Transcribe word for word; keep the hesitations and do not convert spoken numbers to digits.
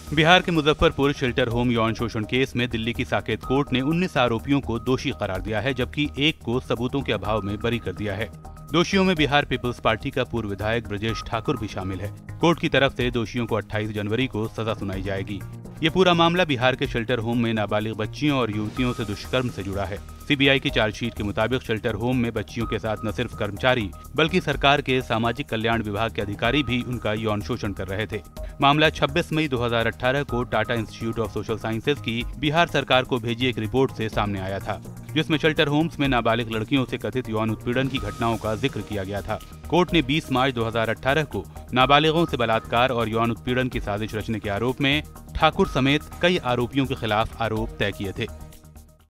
बिहार के Muzaffarpur shelter home यौन शोषण केस में दिल्ली की साकेत कोर्ट ने उन्नीस आरोपियों को दोषी करार दिया है, जबकि एक को सबूतों के अभाव में बरी कर दिया है। दोषियों में बिहार पीपल्स पार्टी का पूर्व विधायक ब्रजेश ठाकुर भी शामिल है। कोर्ट की तरफ से दोषियों को अट्ठाईस जनवरी को सजा सुनाई जाएगी। ये पूरा मामला बिहार के शेल्टर होम में नाबालिग बच्चियों और युवतियों से दुष्कर्म से जुड़ा है। सीबीआई की चार्जशीट के मुताबिक शेल्टर होम में बच्चियों के साथ न सिर्फ कर्मचारी बल्कि सरकार के सामाजिक कल्याण विभाग के अधिकारी भी उनका यौन शोषण कर रहे थे। मामला छब्बीस मई दो हज़ार अठारह को Tata institute of social sciences की बिहार सरकार को भेजी एक रिपोर्ट से सामने आया था, जिसमें शेल्टर होम्स में नाबालिग लड़कियों से कथित यौन उत्पीड़न की घटनाओं का जिक्र किया गया था। कोर्ट ने बीस मार्च दो हज़ार अठारह को नाबालिगों से बलात्कार और यौन उत्पीड़न की साजिश रचने के आरोप में ठाकुर समेत कई आरोपियों के खिलाफ आरोप तय किए थे।